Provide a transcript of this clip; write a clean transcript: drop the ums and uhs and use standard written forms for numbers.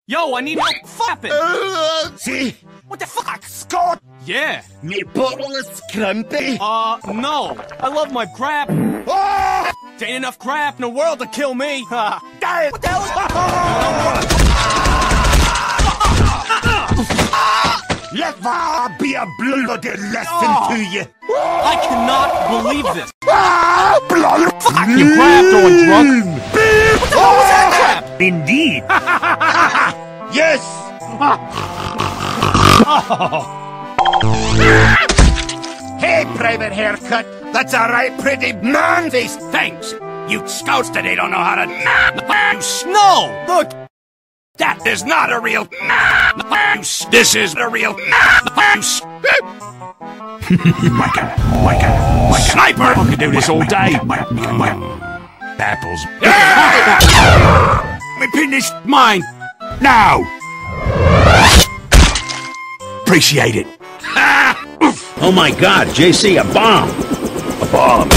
Yo, I need help flapping! See? What the fuck? Scott! Yeah. Me bottle is crumpy. No. I love my crap. Oh! There ain't enough crap in the world to kill me. What the hell is Let there be a bloody lesson to you. I cannot believe this. Blood! Fuck you, crap throwing drunk. What the hell was that crap? Indeed. Yes. Hey, private haircut. That's a right pretty man face. Thanks. You scouts today don't know how to. No! Look! That is not a real. This is a real. Wanka. Sniper! I could do this all day. Apples. We finished mine. Now! Appreciate it. Oh my god, JC, a bomb! A bomb.